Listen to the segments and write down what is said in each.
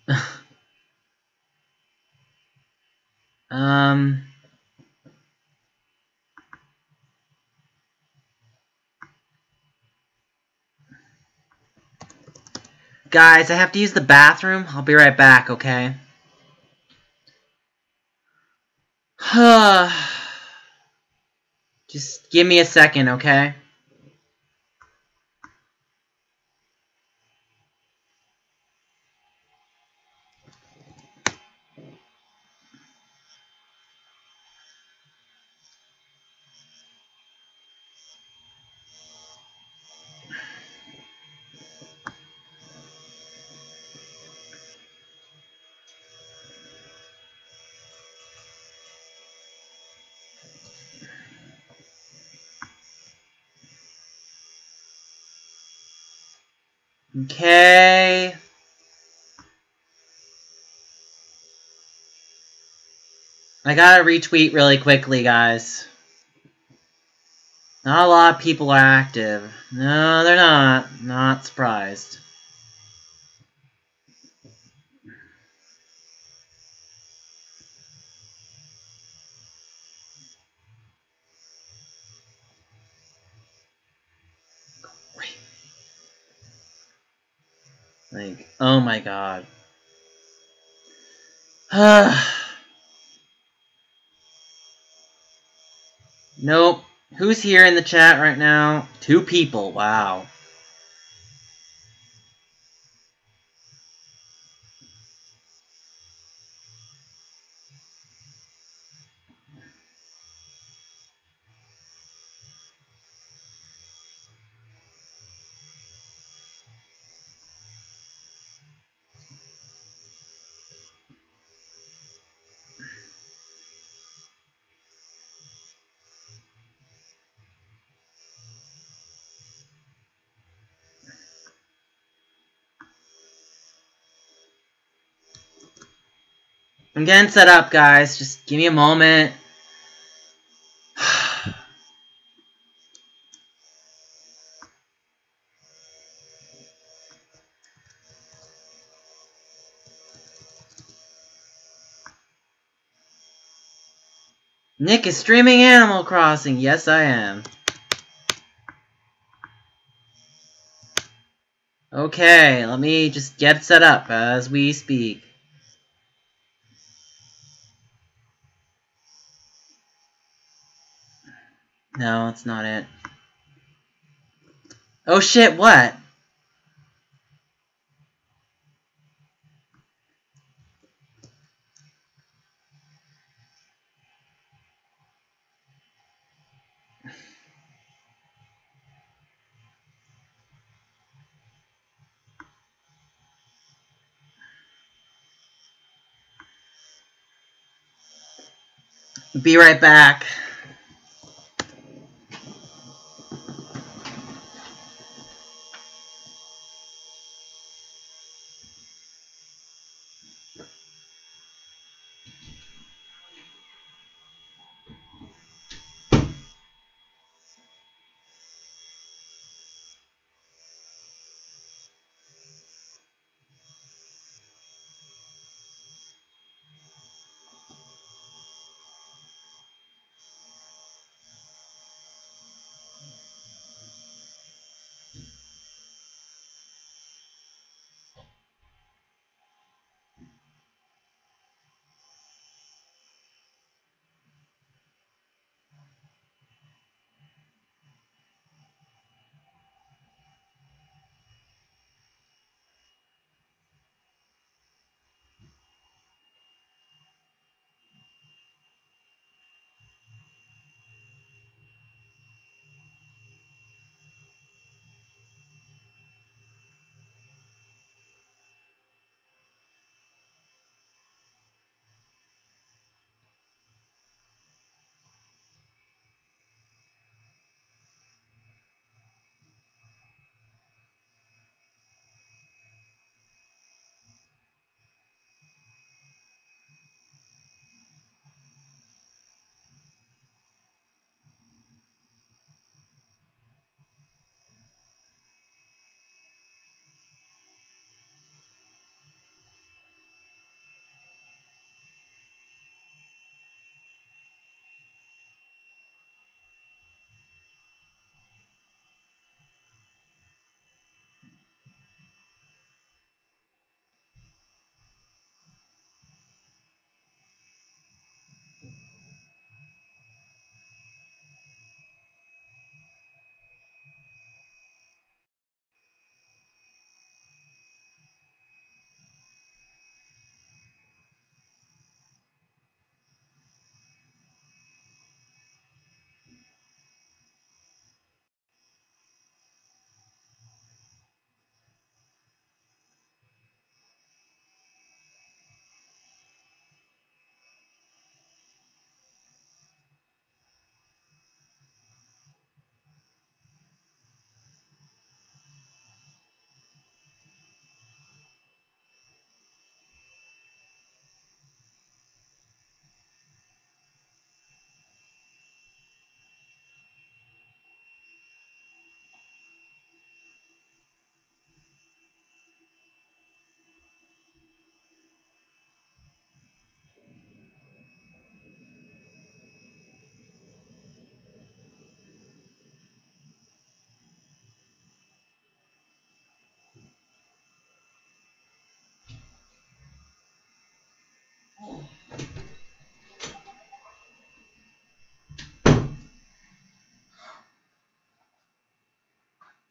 Guys, I have to use the bathroom. I'll be right back, okay? Just give me a second, okay? Okay. I gotta retweet really quickly, guys. Not a lot of people are active. No, they're not. Not surprised. Like, oh my god. Nope. Who's here in the chat right now? 2 people. Wow. I'm getting set up, guys. Just give me a moment. Nick is streaming Animal Crossing. Yes, I am. Okay, let me just get set up as we speak. No, it's not it. Oh shit, what? Be right back.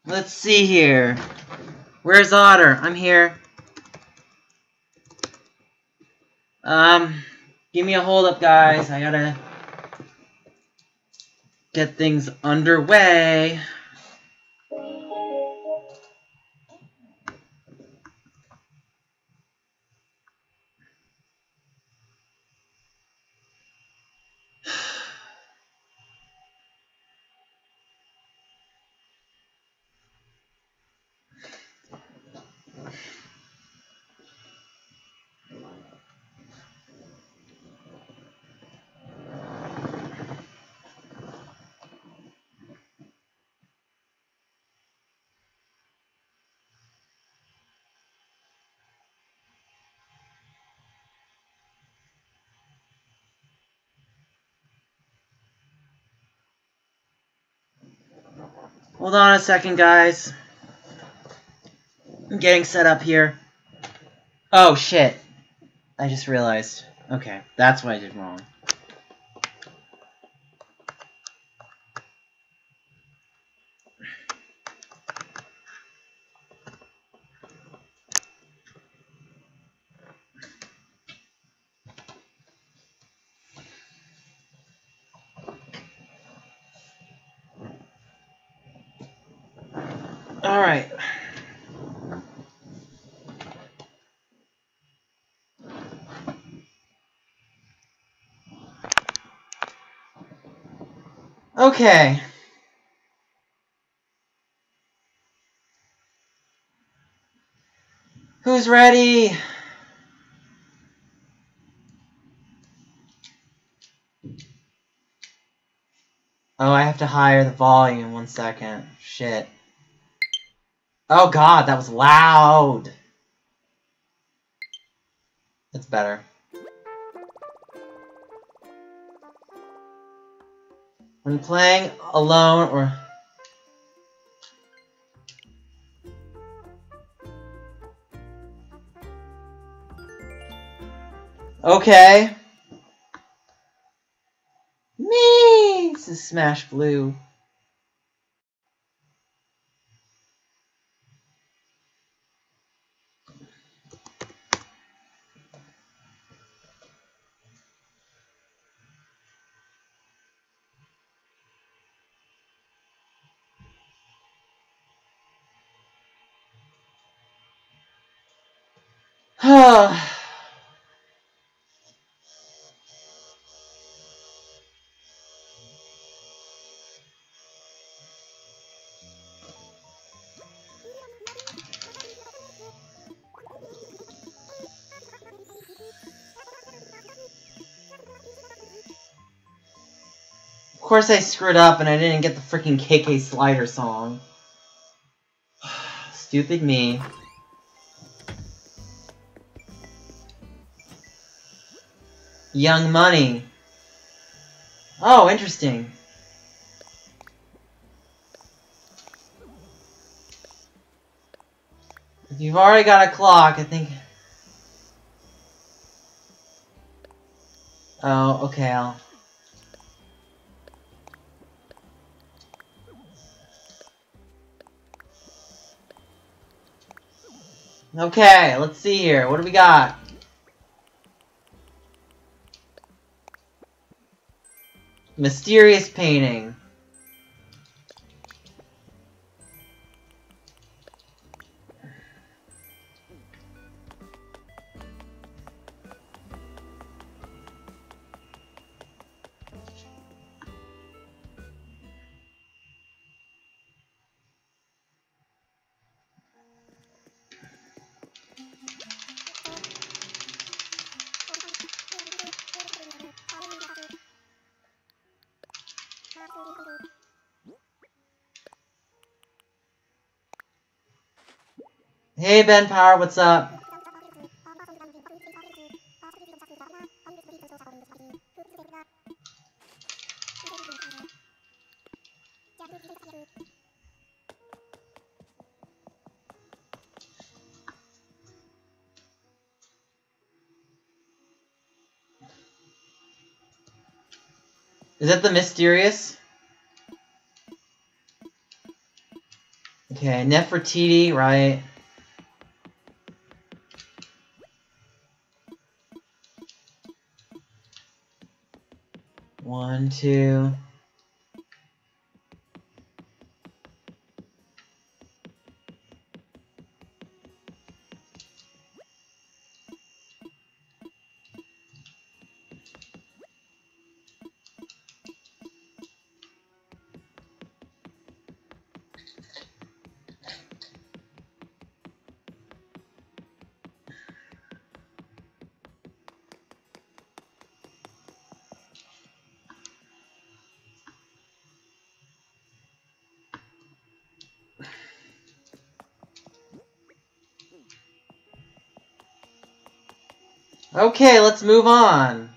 Let's see here. Where's Otter? I'm here. Give me a hold up, guys. I gotta get things underway. Hold on a second, guys. I'm getting set up here. Oh, shit. I just realized. Okay, that's what I did wrong. Alright. Okay. Who's ready? Oh, I have to higher the volume. 1 second. Shit. Oh god, that was loud! That's better. When playing alone or... Okay. Me! This is Smash Blue. Of course I screwed up and I didn't get the freaking KK Slider song. Stupid me. Young Money. Oh, interesting. If you've already got a clock, I think... Oh, okay, I'll... Okay, let's see here. What do we got? Mysterious painting. Hey Ben Power, what's up? Is that the mysterious? Okay, Nefertiti, right? One, two. Okay, let's move on.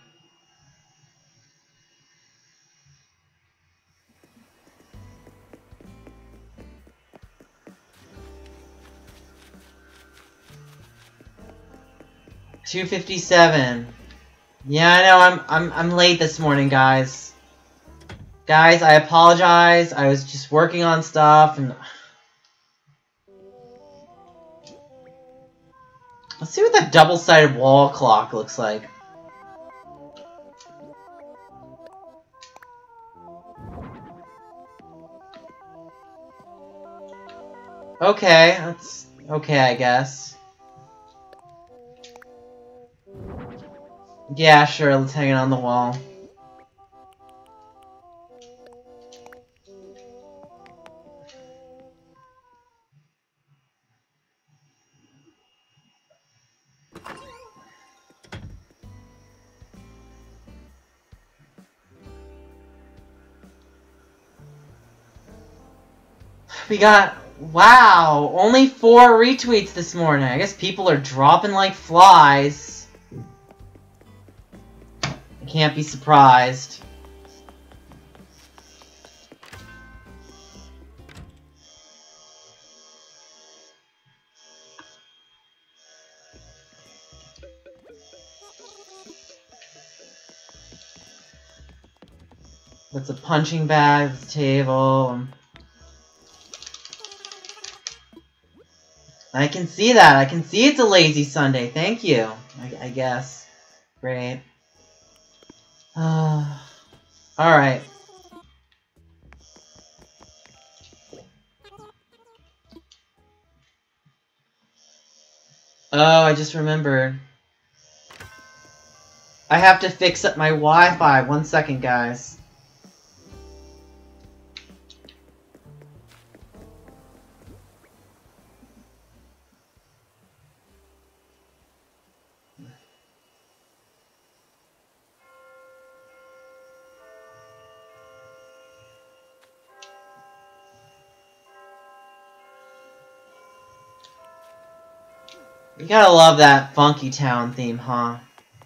$2.57. Yeah, I know. I'm late this morning, guys. Guys, I apologize. I was just working on stuff and. Let's see what that double-sided wall clock looks like. Okay, that's okay, I guess. Yeah, sure, let's hang it on the wall. We got, wow, only 4 retweets this morning. I guess people are dropping like flies. I can't be surprised. That's a punching bag, that's a table. I can see that. I can see it's a lazy Sunday. Thank you. I guess. Great. Alright. Oh, I just remembered. I have to fix up my Wi-Fi. 1 second, guys. You gotta love that Funky Town theme, huh?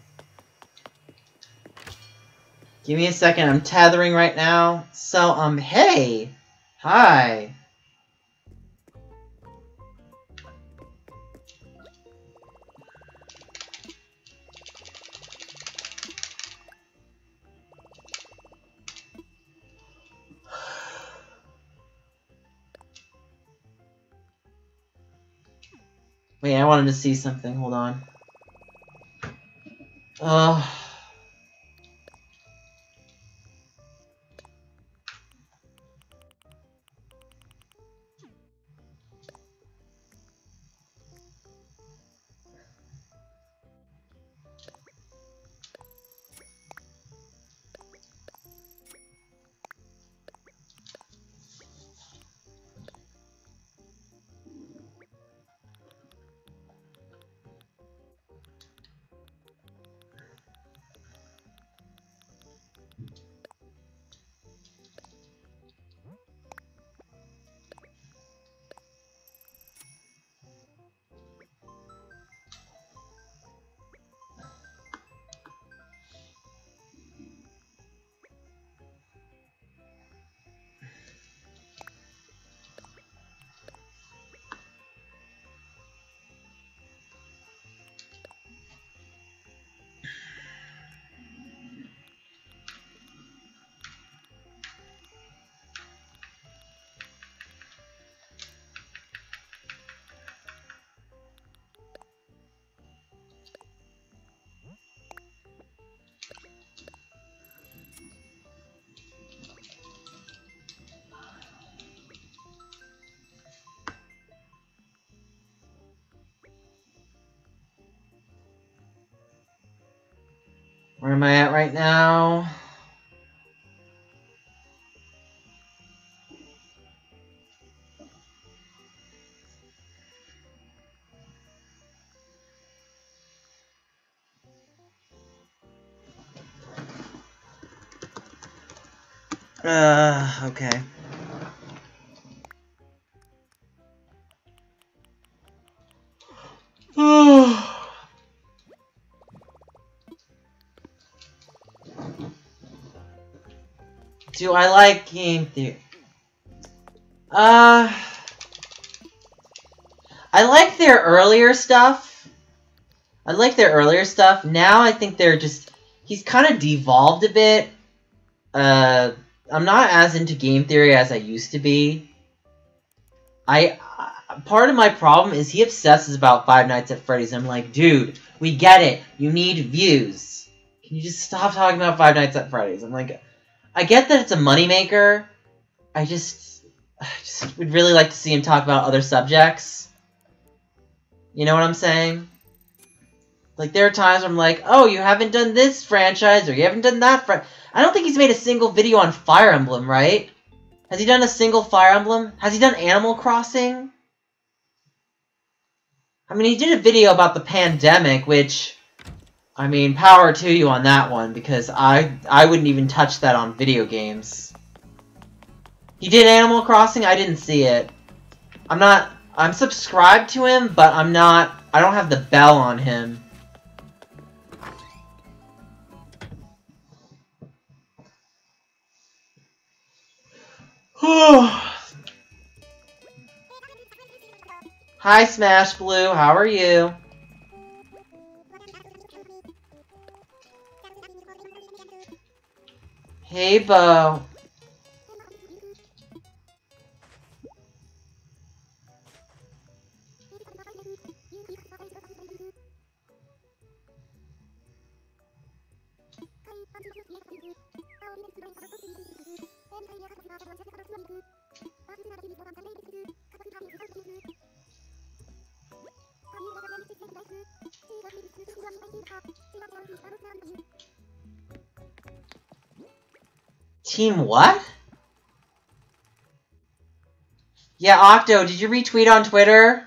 Give me a second, I'm tethering right now. So, hey! Hi! Wait, I wanted to see something, hold on. Where am I at right now? Okay. Do I like game theory? I like their earlier stuff. Now I think they're just... He's kind of devolved a bit. I'm not as into game theory as I used to be. Part of my problem is he obsesses about Five Nights at Freddy's. I'm like, dude, we get it. You need views. Can you just stop talking about Five Nights at Freddy's? I'm like, I get that it's a moneymaker. I just would really like to see him talk about other subjects. You know what I'm saying? Like, there are times where I'm like, oh, you haven't done this franchise, or you haven't done that I don't think he's made a single video on Fire Emblem, right? Has he done a single Fire Emblem? Has he done Animal Crossing? I mean, he did a video about the pandemic, which... I mean, power to you on that one, because I wouldn't even touch that on video games. He did Animal Crossing? I didn't see it. I'm subscribed to him, but I don't have the bell on him. Hi, Smash Blue. How are you? Hey, Bo. Team what? Yeah, Octo, did you retweet on Twitter?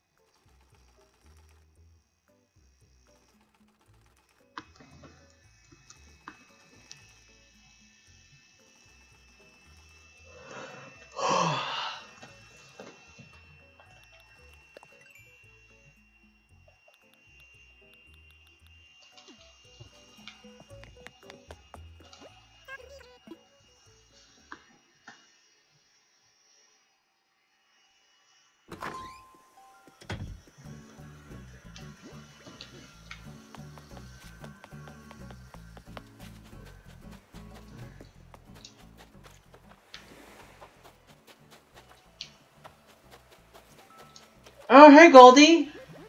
Oh, hey, Goldie.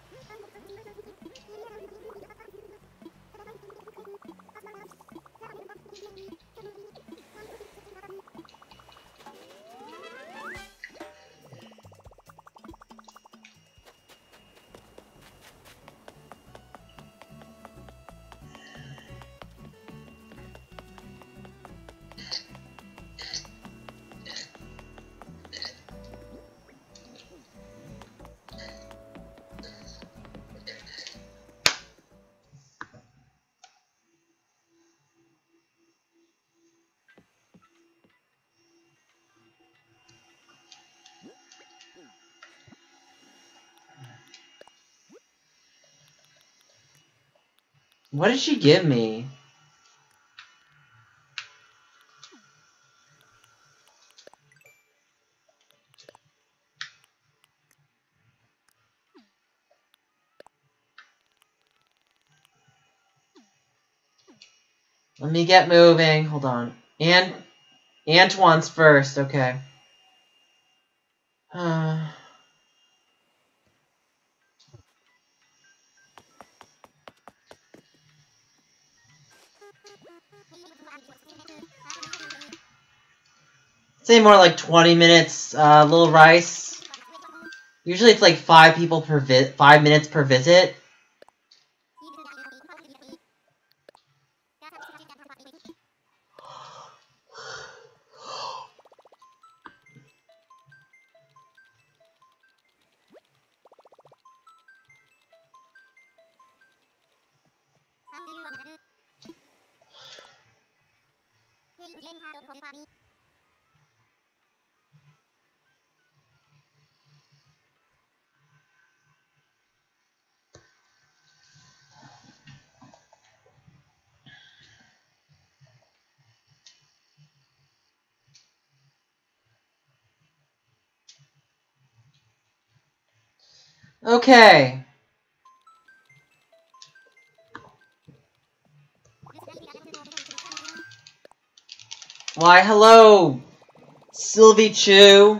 What did she give me? Let me get moving. Hold on. Antoine's first. Okay. Say more like 20 minutes, Little Rice. Usually it's like 5 minutes per visit. Okay. Why, hello, Sylvie Chu.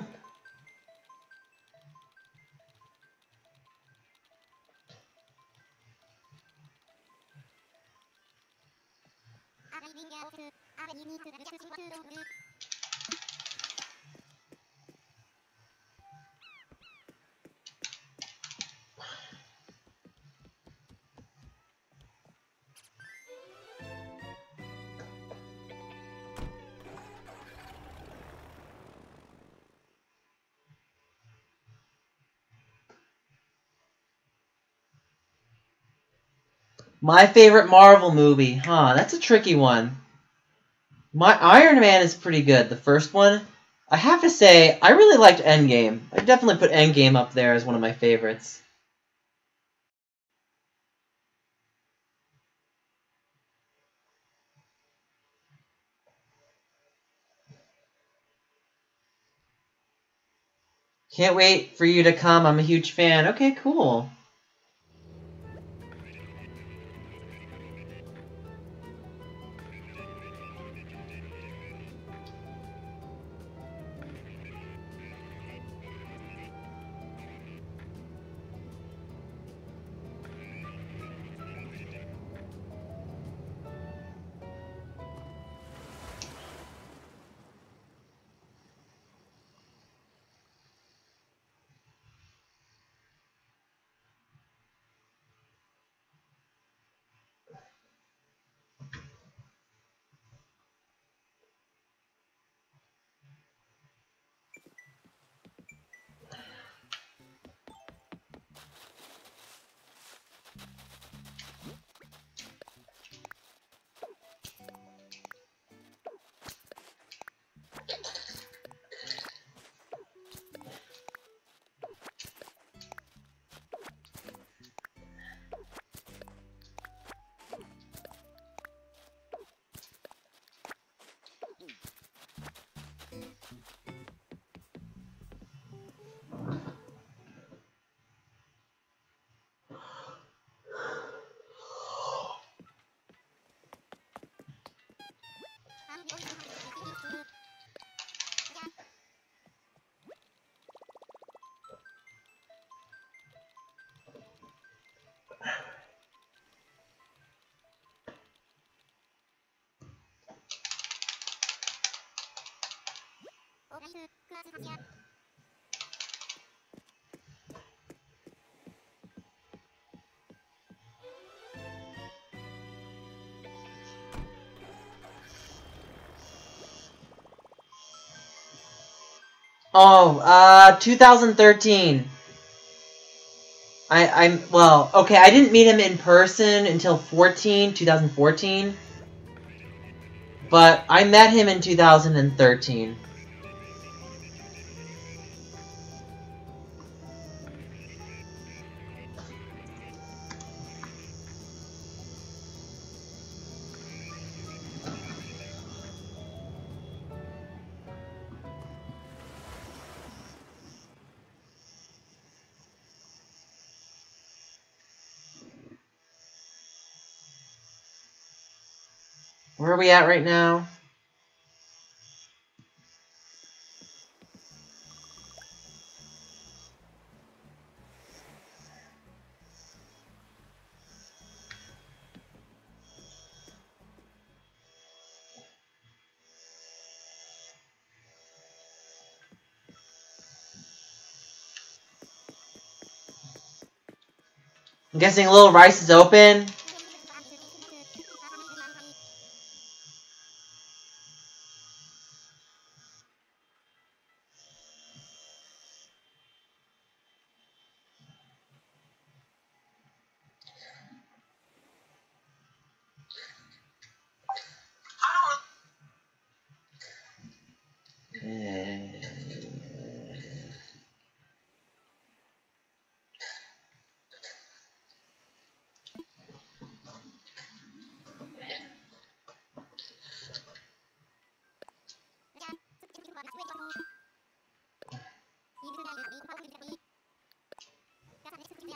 My favorite Marvel movie. Huh, that's a tricky one. My Iron Man is pretty good. The first one. I have to say, I really liked Endgame. I definitely put Endgame up there as one of my favorites. Can't wait for you to come. I'm a huge fan. Okay, cool. Oh, 2013. Well, okay, I didn't meet him in person until 2014. But I met him in 2013. Where are we at right now? I'm guessing Little Rice is open.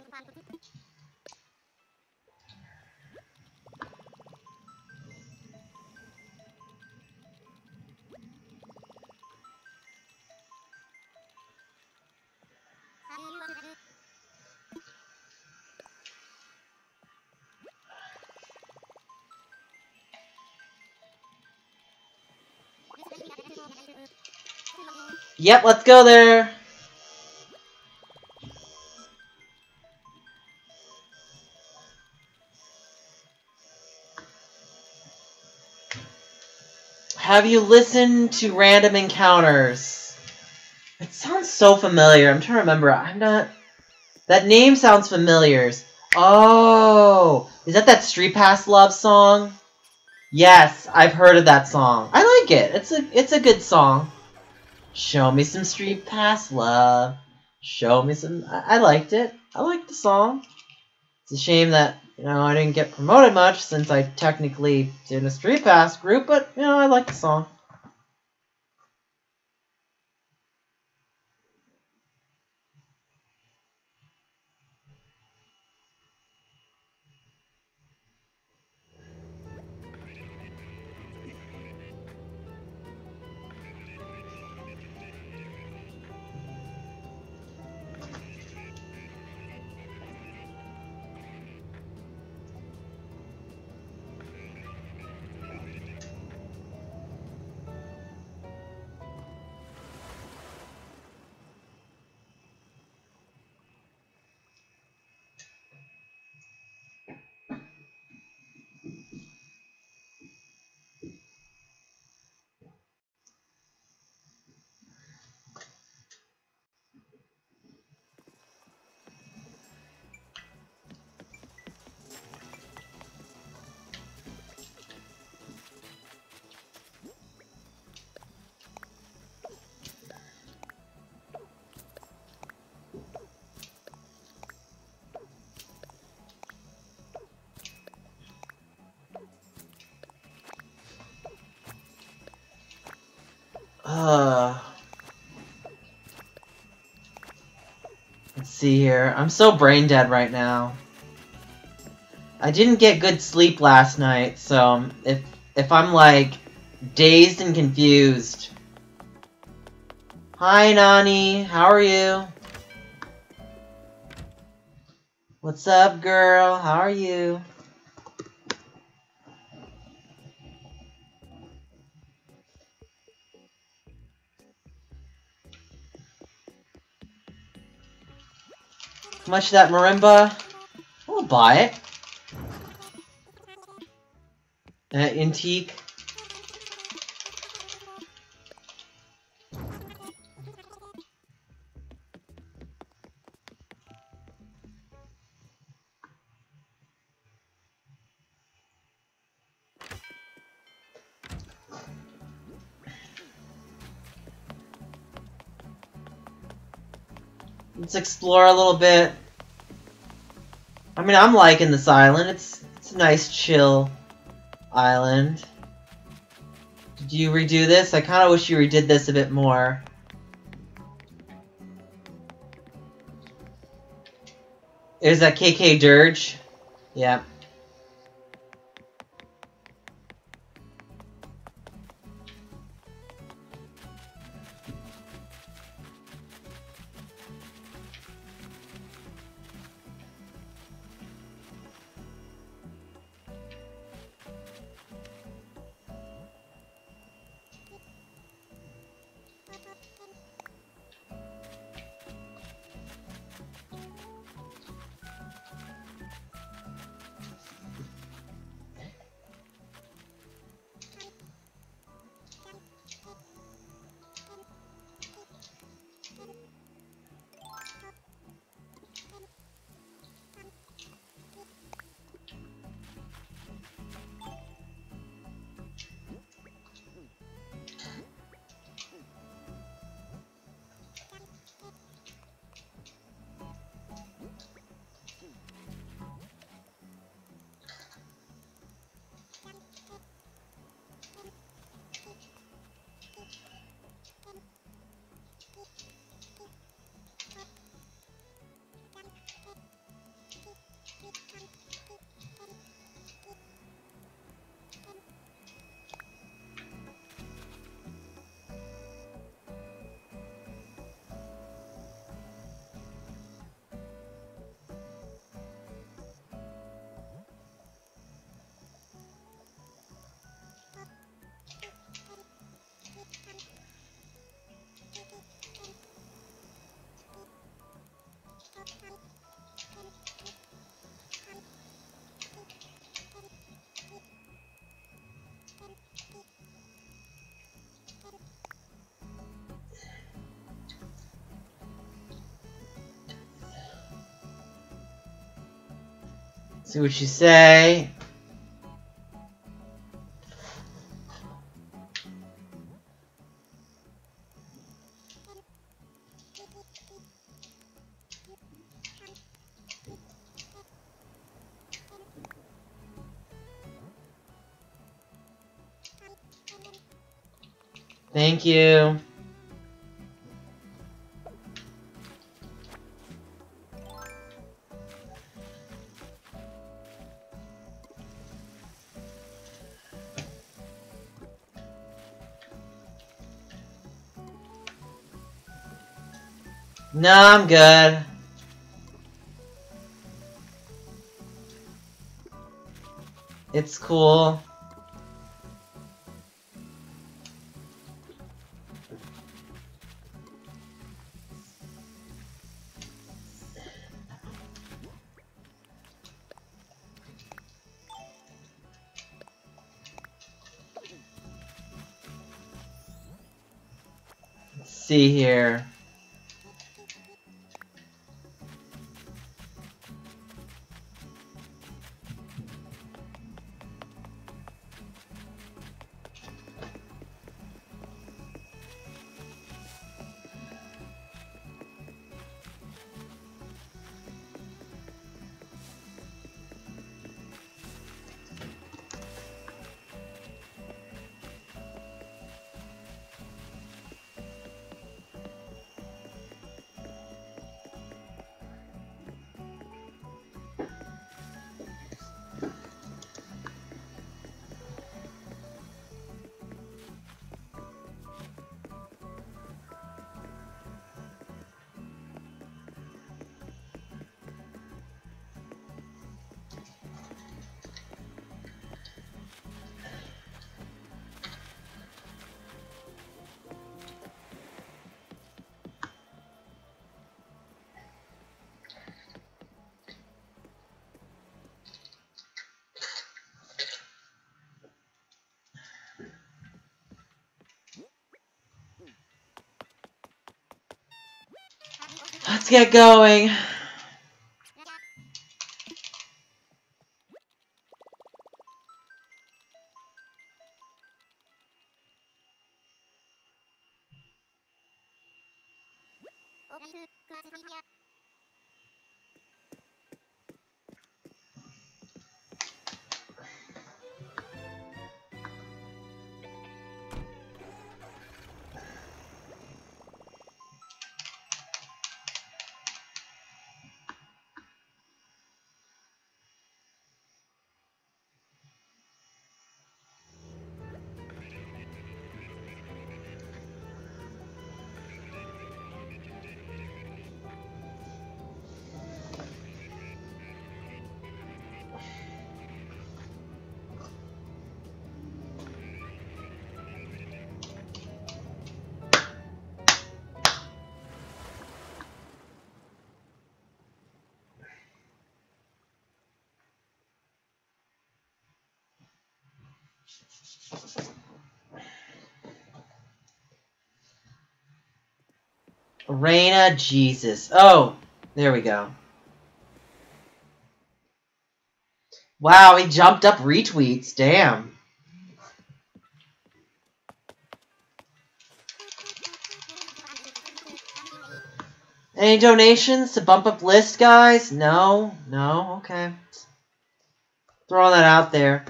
Yep, let's go there. Have you listened to Random Encounters? It sounds so familiar. I'm trying to remember. I'm not... That name sounds familiar. Oh! Is that Street Pass Love song? Yes, I've heard of that song. I like it. It's a good song. Show me some Street Pass Love. Show me some... I liked it. I liked the song. It's a shame that, you know, I didn't get promoted much since I technically did a Street Pass group, but, you know, I like the song. Let's see here. I'm so brain dead right now. I didn't get good sleep last night, so if I'm like dazed and confused. Hi Nani, how are you? What's up, girl? How are you? How much that marimba? I'll buy it. Antique. Let's explore a little bit. I mean, I'm liking this island. It's a nice, chill island. Did you redo this? I kind of wish you redid this a bit more. Is that KK Dirge? Yeah. See what you say. Thank you. No, I'm good. It's cool. Let's see here. Let's get going. Reina Jesus. Oh, there we go. Wow, he jumped up retweets. Damn. Any donations to bump up list, guys? No? No? Okay. Throwing that out there.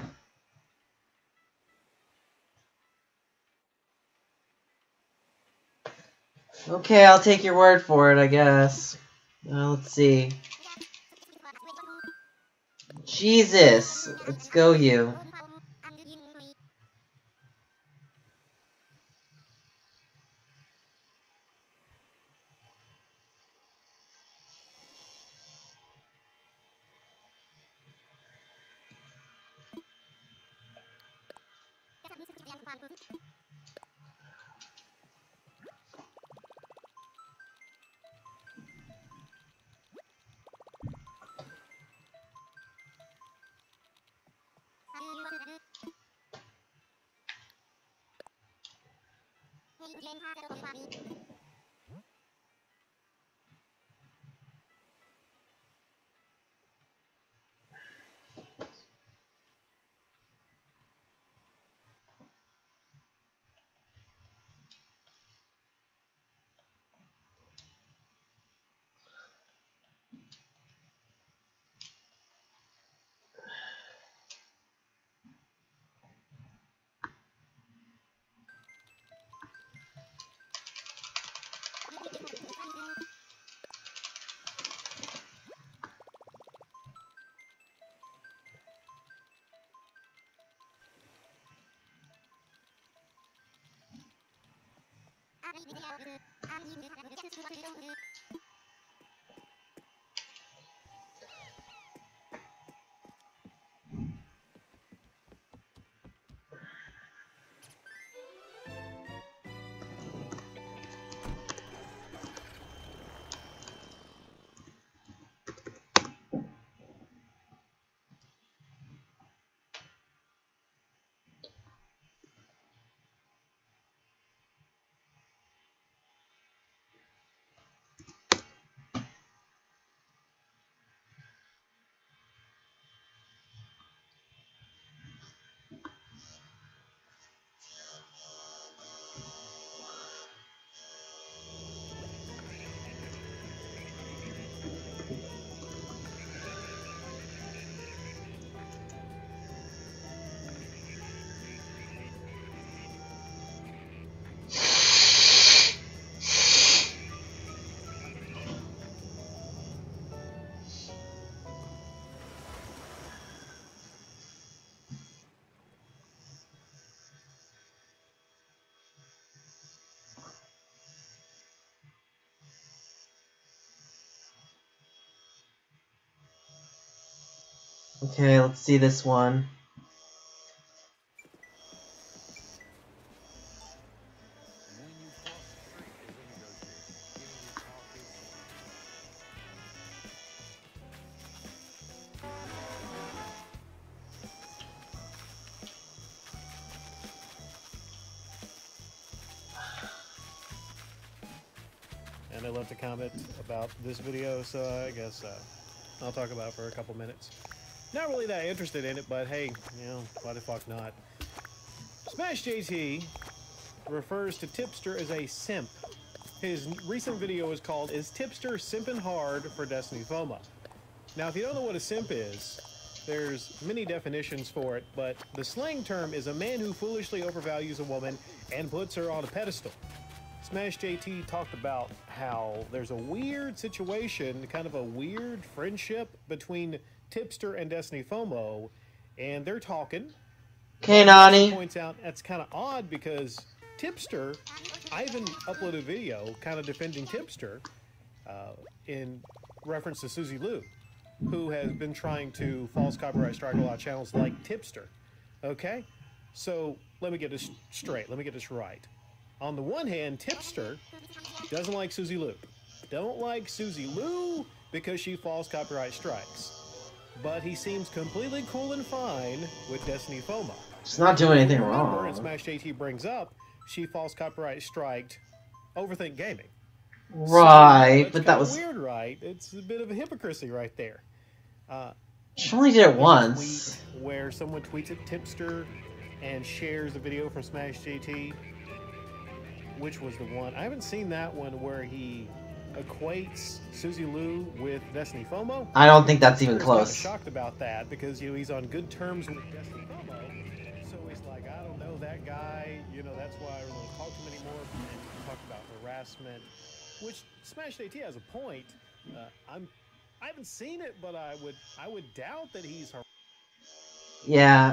Okay, I'll take your word for it, I guess. Let's see. Jesus! Let's go, you. Okay, let's see this one. And I left a comment about this video, so I guess I'll talk about it for a couple minutes. Not really that interested in it, but hey, you know, why the fuck not? Smash JT refers to Tipster as a simp. His recent video is called "Is Tipster Simpin' Hard for Destiny FOMO?" Now, if you don't know what a simp is, there's many definitions for it, but the slang term is a man who foolishly overvalues a woman and puts her on a pedestal. Smash JT talked about how there's a weird situation, kind of a weird friendship between Tipster and Destiny FOMO, and they're talking. Okay, Nani. Points out that's kind of odd because Tipster, I even uploaded a video kind of defending Tipster in reference to Susie Liu, who has been trying to false copyright strike a lot of channels like Tipster. Okay? So let me get this straight. Let me get this right. On the one hand, Tipster doesn't like Susie Liu. Don't like Susie Liu because she false copyright strikes. But he seems completely cool and fine with Destiny FOMO. She's not doing anything wrong. And Smash JT brings up, she false copyright striked Overthink Gaming. Right, so, but that was weird, right? It's a bit of a hypocrisy right there. She only did it once. Where someone tweets at Tipster and shares a video from Smash JT. Which was the one? I haven't seen that one where he equates Susie Liu with Destiny FOMO. I don't think that's even close. I'm shocked about that because, you know, he's on good terms with Destiny FOMO. So he's like, I don't know that guy. You know, that's why I don't want to talk to him anymore. And he talked about harassment, which Smash JT has a point. I haven't seen it, but I would doubt that he's. Yeah.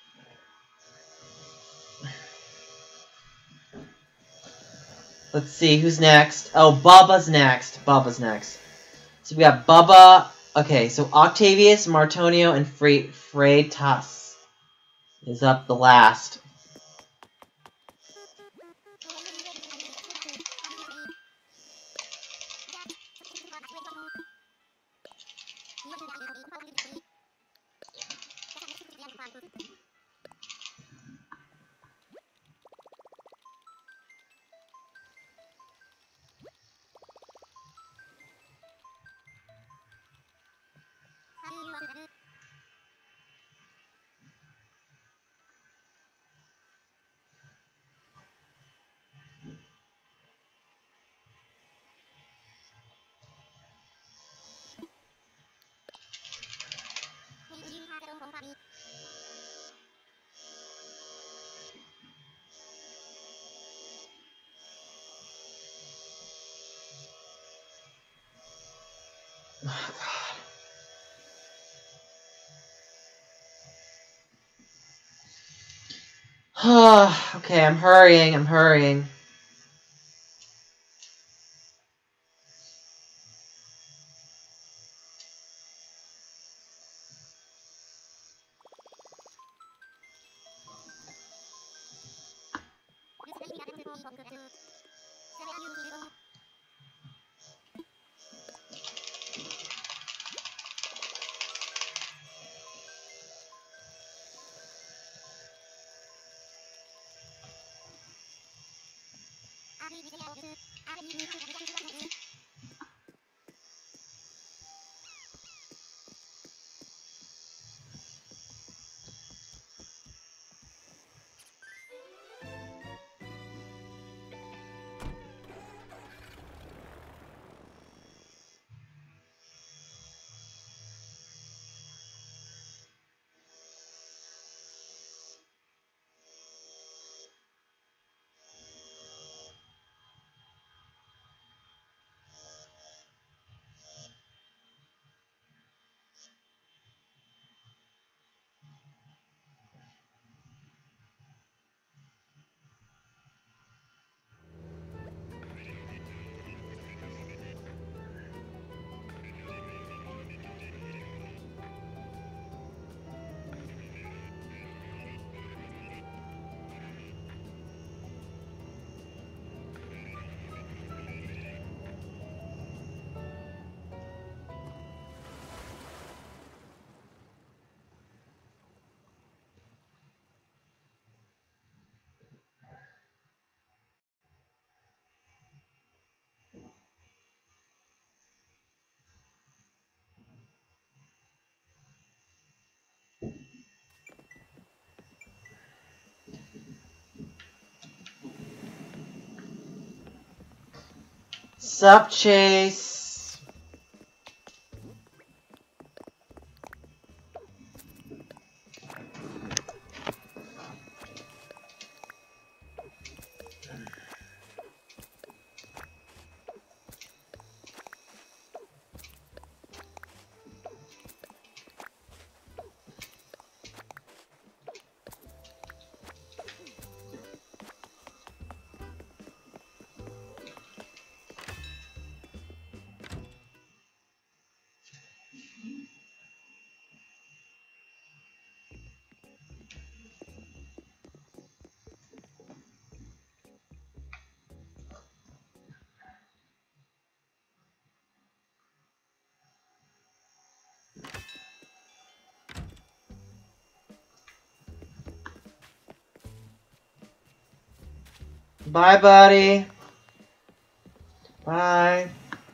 Let's see, who's next? Oh, Bubba's next. Bubba's next. So we got Bubba. Okay, so Octavius, Martonio, and Freitas is up the last. Oh, God. Okay, I'm hurrying. Sup, Chase? Bye, buddy. Bye.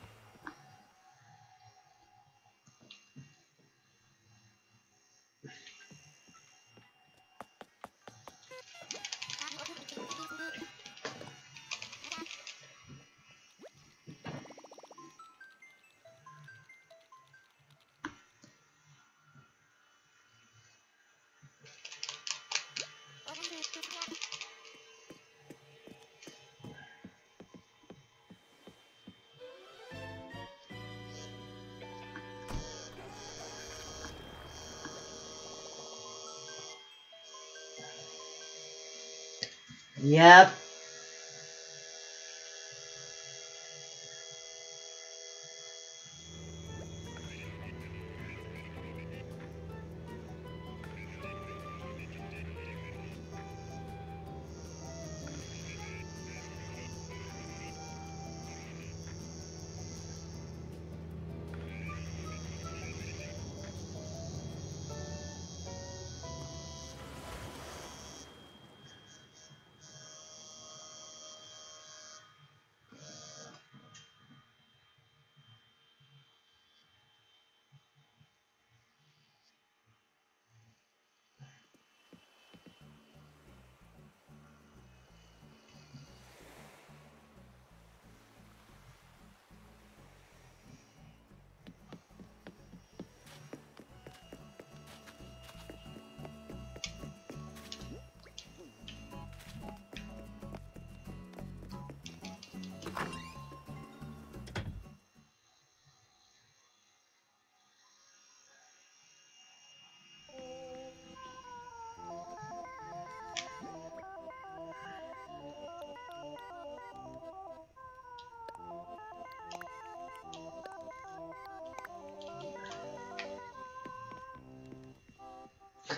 Yep.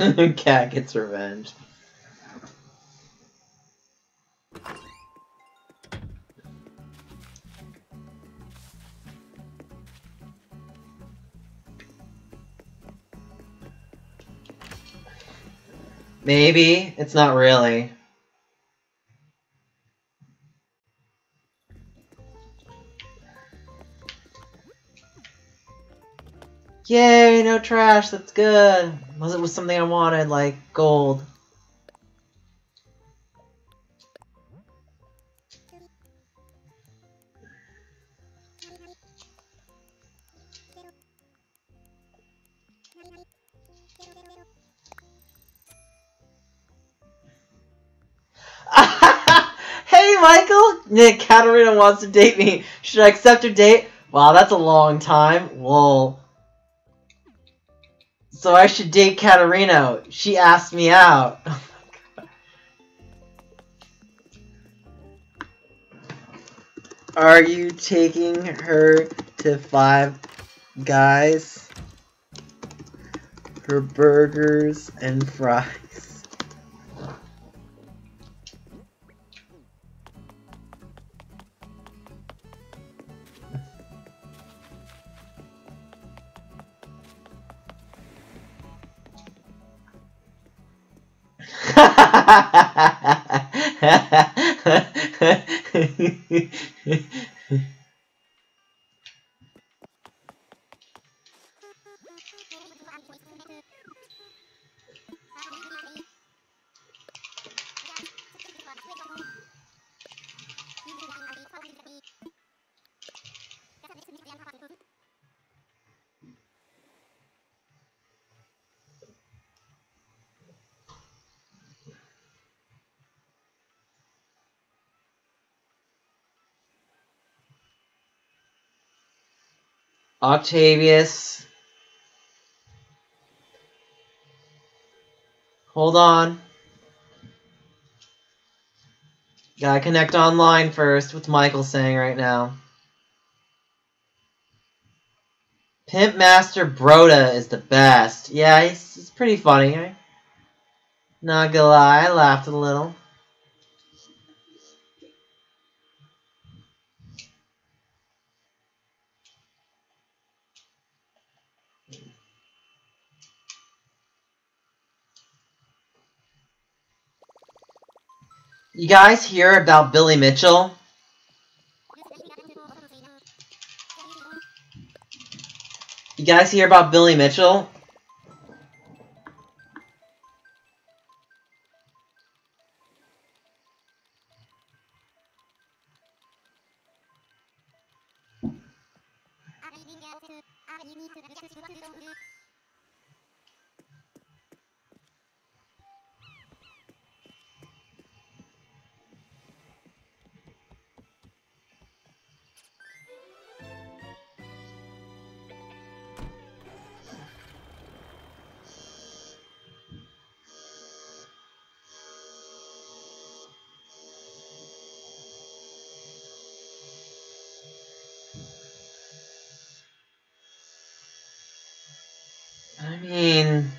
Cat gets revenge. Maybe. It's not really. Yay, no trash, that's good. Unless it was something I wanted, like gold. Hey, Michael! Nick, Katarina wants to date me. Should I accept her date? Wow, that's a long time. Whoa. So I should date Katarina. She asked me out. Are you taking her to Five Guys? Her burgers and fries. Octavius. Hold on. Gotta connect online first. What's Michael saying right now? Pimp Master Broda is the best. Yeah, he's pretty funny, right? Not gonna lie, I laughed a little. You guys hear about Billy Mitchell? You guys hear about Billy Mitchell? I mean...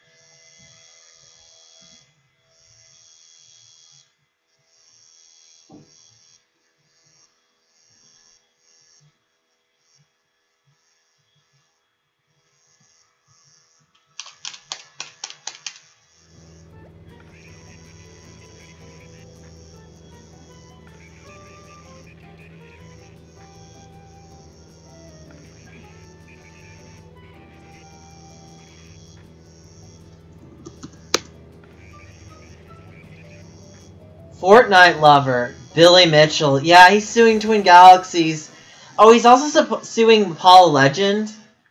Fortnite lover, Billy Mitchell. Yeah, he's suing Twin Galaxies. Oh, he's also suing Apollo Legend.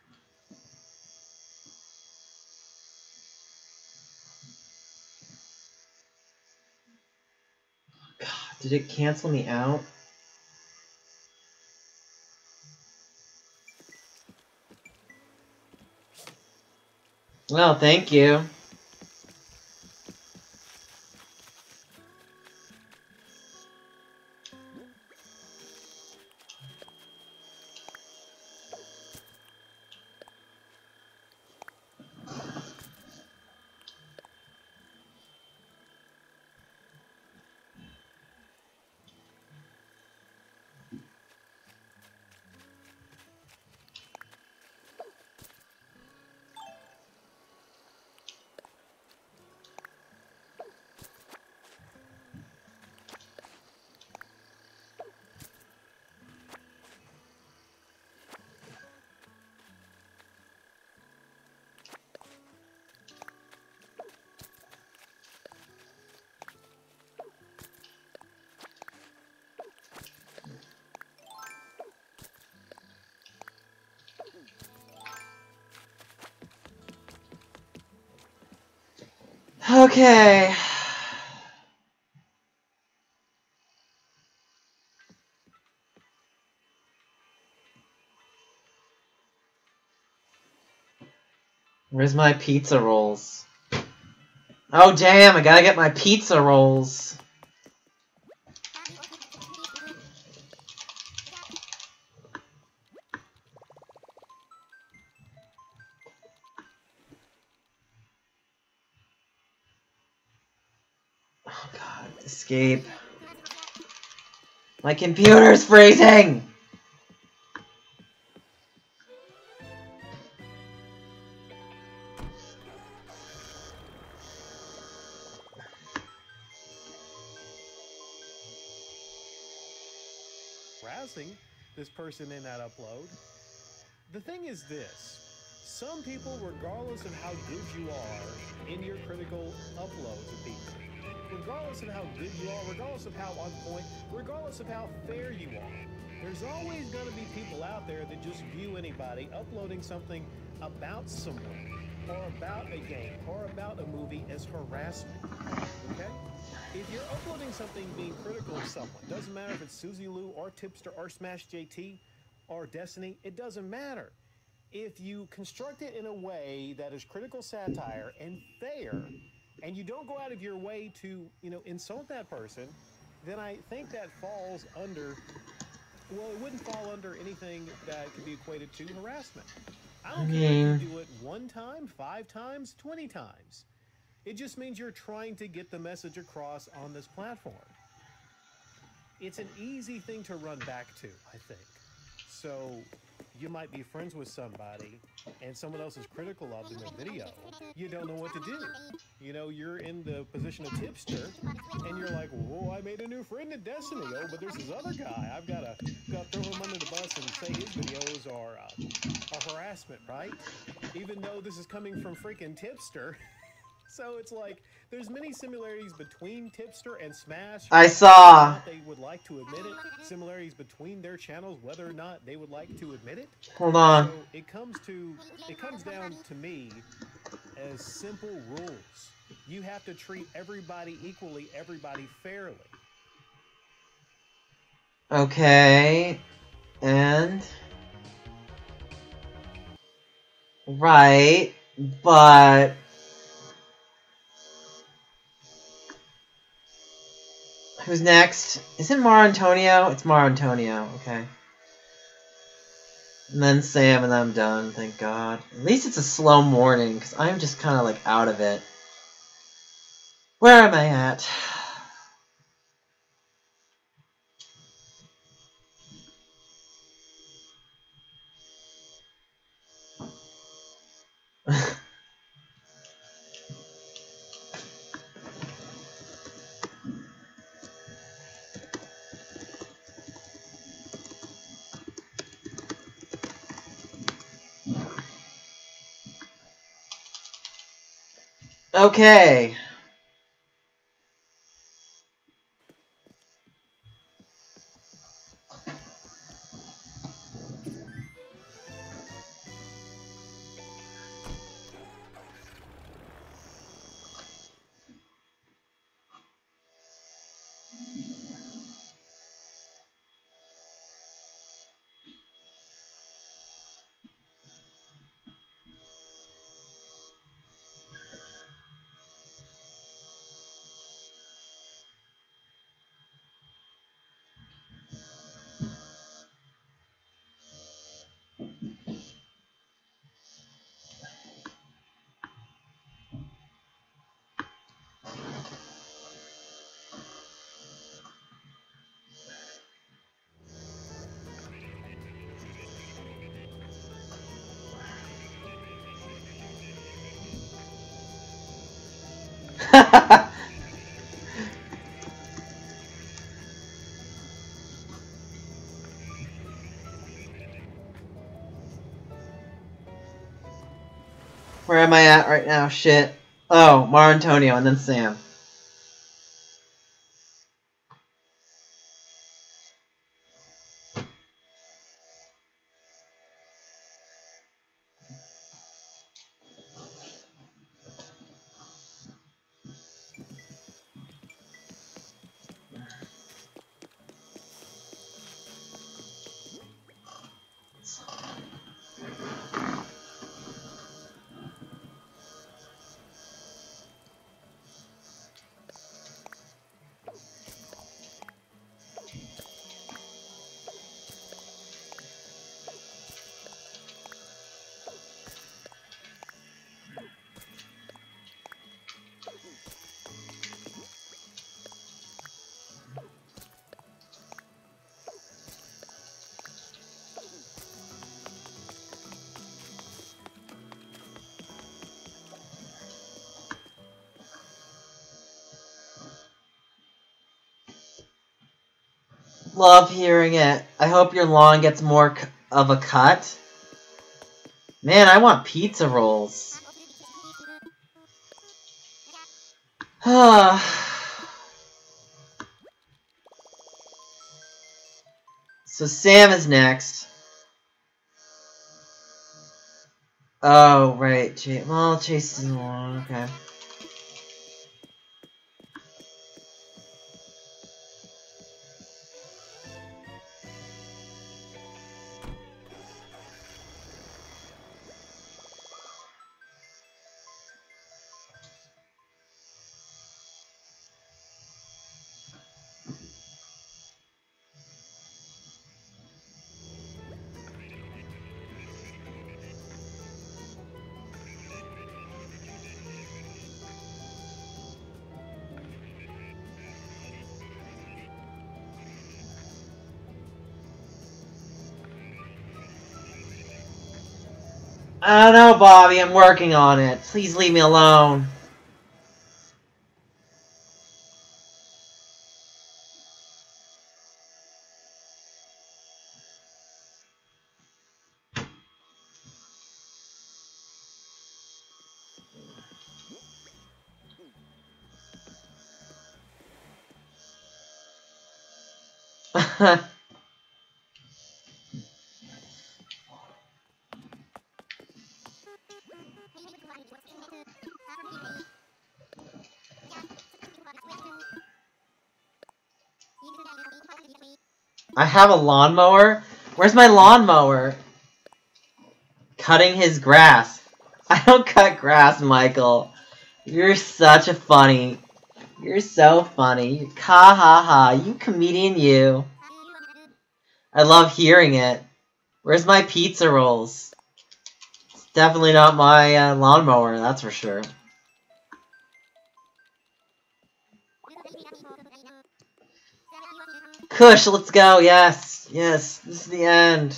God, did it cancel me out? Well, thank you. Okay. Where's my pizza rolls? Oh damn, I gotta get my pizza rolls. Oh god, escape. My computer's freezing! Harassing this person in that upload. The thing is this. Some people, regardless of how good you are in your critical uploads of people, regardless of how good you are, regardless of how on point, regardless of how fair you are, there's always going to be people out there that just view anybody uploading something about someone or about a game or about a movie as harassment. Okay? If you're uploading something being critical of someone, doesn't matter if it's Susie Lou or Tipster or Smash JT or Destiny, it doesn't matter. If you construct it in a way that is critical satire and fair, and you don't go out of your way to, insult that person, then I think that falls under, well, it wouldn't fall under anything that could be equated to harassment. I don't care if you do it 1 time, 5 times, 20 times. It just means you're trying to get the message across on this platform. It's an easy thing to run back to, I think. So you might be friends with somebody and someone else is critical of them in a video. You don't know what to do. You're in the position of Tipster and you're like, whoa, I made a new friend in Destiny. Oh, but there's this other guy. I've got to throw him under the bus and say his videos are harassment, right? Even though this is coming from freaking Tipster. So it's like, there's many similarities between Tipster and Smash. I saw. They would like to admit it. Similarities between their channels, whether or not they would like to admit it. Hold on. So it comes down to me as simple rules. You have to treat everybody equally, everybody fairly. Okay. And... right. But... who's next? Is it Mar Antonio? It's Mar Antonio, okay. And then Sam, and then I'm done, thank God. At least it's a slow morning, because I'm just kind of, like, out of it. Where am I at? Okay. Where am I at right now? Shit. Oh, Mar Antonio, and then Sam. Love hearing it. I hope your lawn gets more of a cut. Man, I want pizza rolls. So Sam is next. Oh, right. Well, Chase is one. Okay. I don't know, Bobby. I'm working on it. Please leave me alone. I have a lawnmower? Where's my lawnmower? Cutting his grass. I don't cut grass, Michael. You're such a funny. You're so funny. Ha ha ha. You comedian, you. I love hearing it. Where's my pizza rolls? It's definitely not my lawnmower, that's for sure. Kush, let's go. Yes. Yes. This is the end.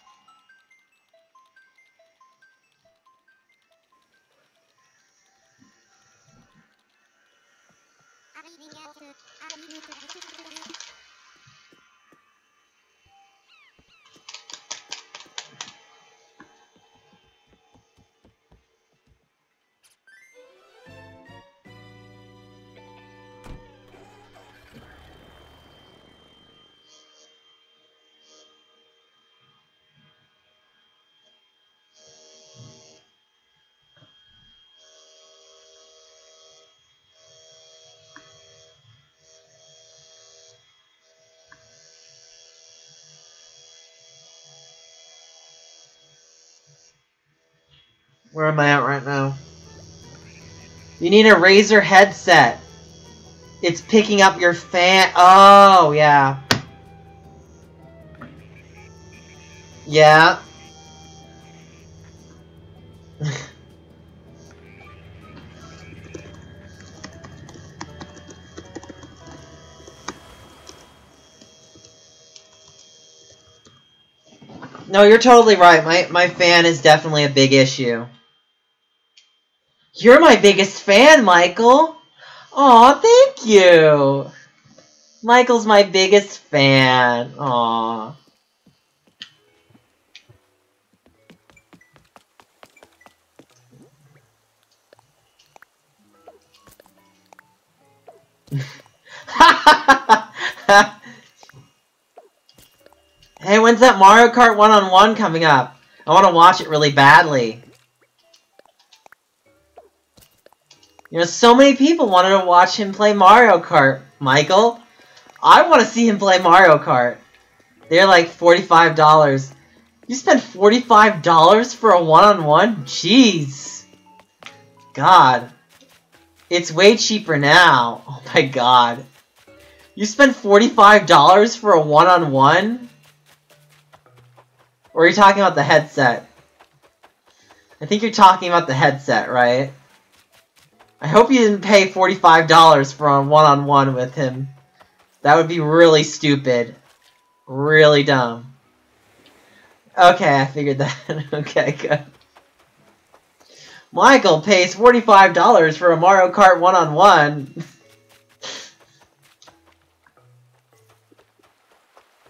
Where am I at right now? You need a Razer headset. It's picking up your fan. Oh, yeah. Yeah. No, you're totally right. My fan is definitely a big issue. You're my biggest fan, Michael. Aw, thank you. Michael's my biggest fan. Aw. Hey, when's that Mario Kart 1-on-1 coming up? I want to watch it really badly. You know, so many people wanted to watch him play Mario Kart, Michael. I want to see him play Mario Kart. They're like $45. You spent $45 for a 1-on-1? Jeez. God. It's way cheaper now. Oh my god. You spent $45 for a 1-on-1? Or are you talking about the headset? I think you're talking about the headset, right? I hope you didn't pay $45 for a 1-on-1 with him. That would be really stupid. Really dumb. Okay, I figured that. Okay, good. Michael pays $45 for a Mario Kart 1-on-1.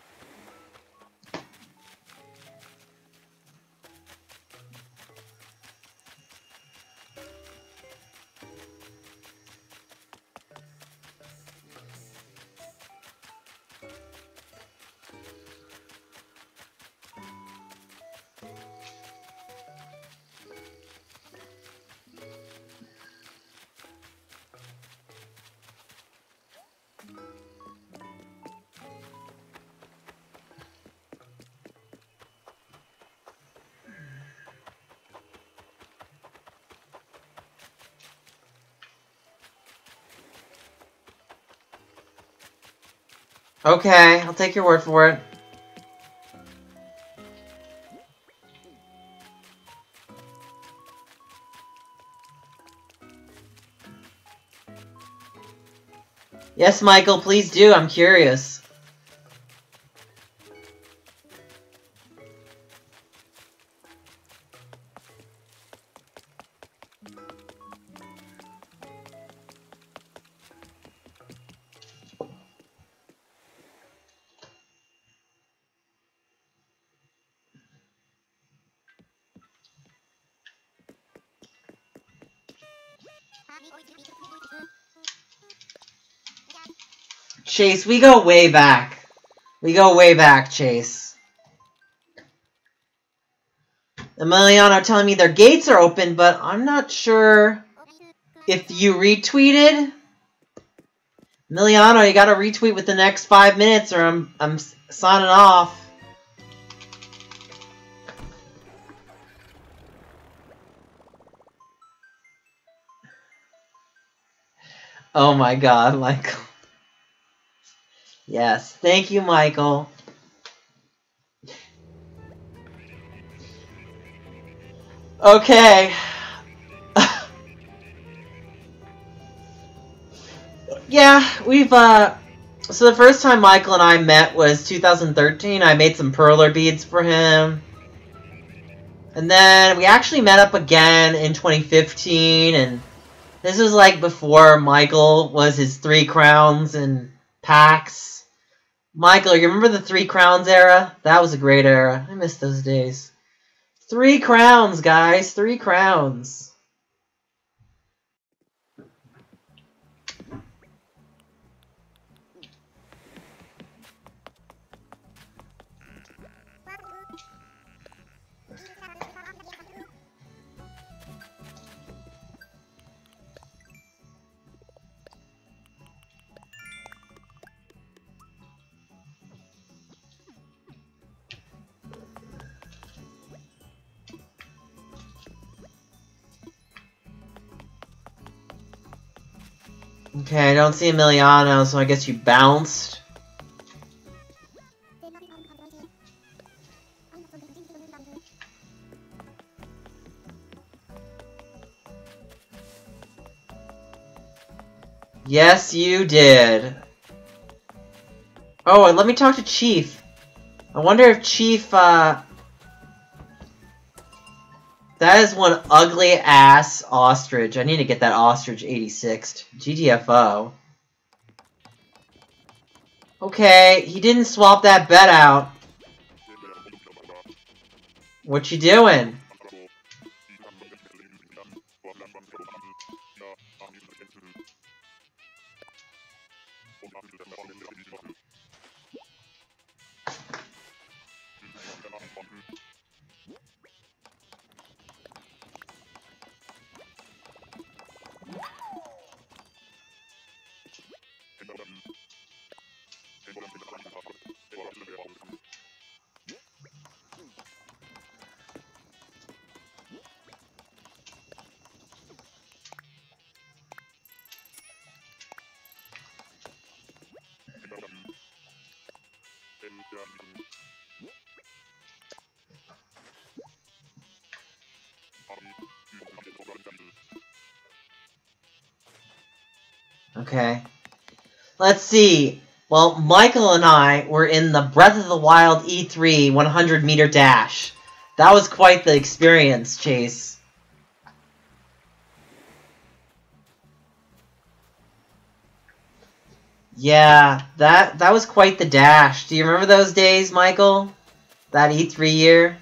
Okay, I'll take your word for it. Yes, Michael, please do. I'm curious. Chase, we go way back. We go way back, Chase. Emiliano are telling me their gates are open, but I'm not sure if you retweeted. Emiliano, you gotta retweet with the next 5 minutes or I'm signing off. Oh my god, Michael. Yes, thank you, Michael. Okay. Yeah, we've, so the first time Michael and I met was 2013. I made some perler beads for him. And then we actually met up again in 2015, and this was like before Michael was his 3 crowns and packs. Michael, you remember the 3 crowns era? That was a great era. I miss those days. 3 crowns, guys. 3 crowns. Okay, I don't see Emiliano, so I guess you bounced. Yes, you did. Oh, and let me talk to Chief. I wonder if Chief, that is one ugly-ass ostrich. I need to get that ostrich 86'd. GTFO. Okay, he didn't swap that bet out. What you doing? Okay. Let's see. Well, Michael and I were in the Breath of the Wild E3 100-meter dash. That was quite the experience, Chase. Yeah, that was quite the dash. Do you remember those days, Michael? That E3 year?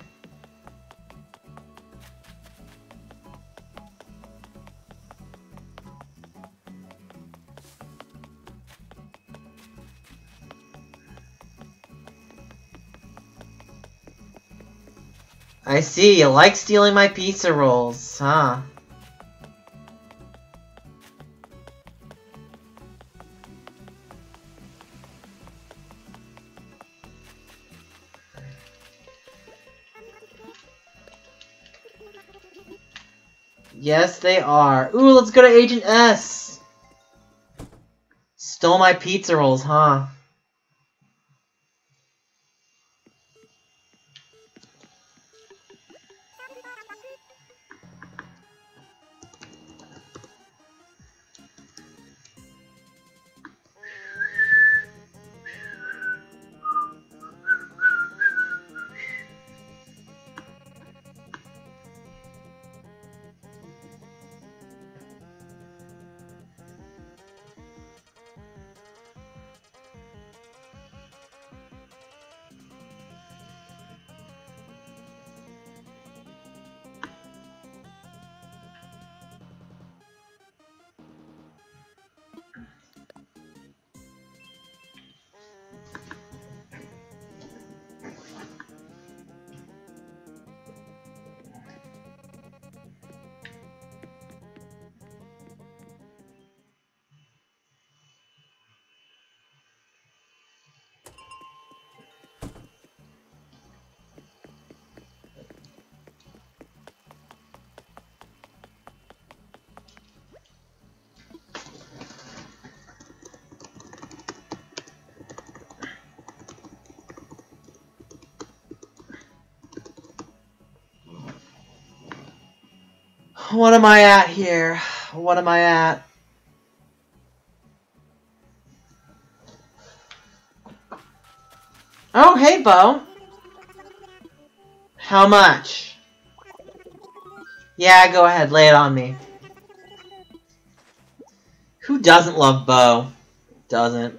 I see, you like stealing my pizza rolls, huh? Yes, they are. Ooh, let's go to Agent S! Stole my pizza rolls, huh? What am I at here? What am I at? Oh, hey, Bo. How much? Yeah, go ahead. Lay it on me. Who doesn't love Bo? Doesn't.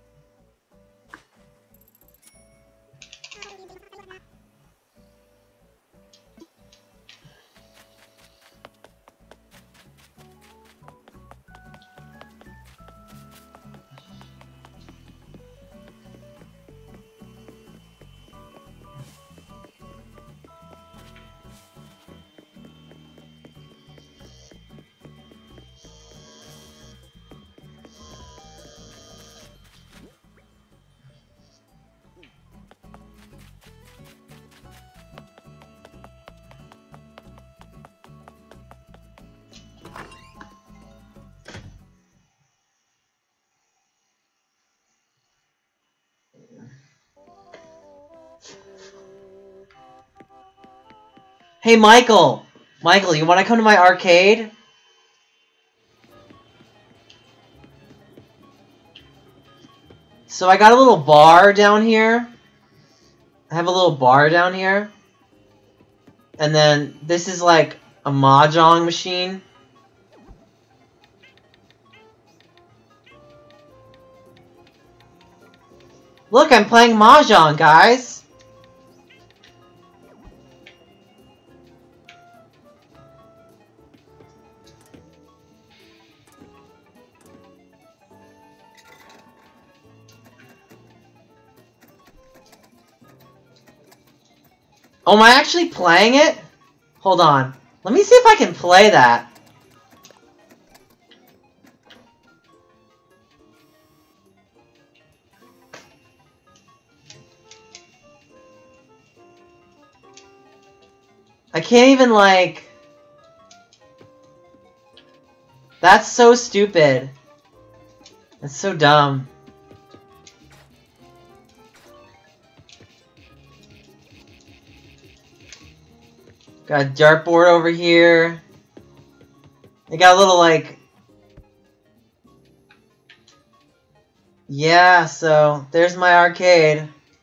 Hey, Michael! Michael, you want to come to my arcade? So I got a little bar down here. I have a little bar down here. And then this is like a mahjong machine. Look, I'm playing mahjong, guys! Oh, am I actually playing it? Hold on. Let me see if I can play that. I can't even, like... That's so stupid. That's so dumb. Got a dartboard over here. They got a little, like... Yeah, so there's my arcade.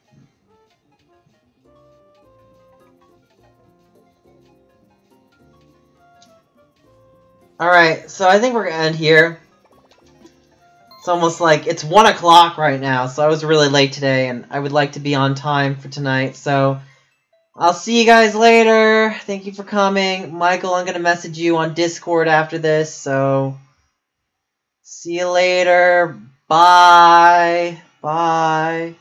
Alright, so I think we're gonna end here. It's almost like, it's 1 o'clock right now, so I was really late today, and I would like to be on time for tonight, so... I'll see you guys later. Thank you for coming. Michael, I'm going to message you on Discord after this, so... See you later. Bye. Bye.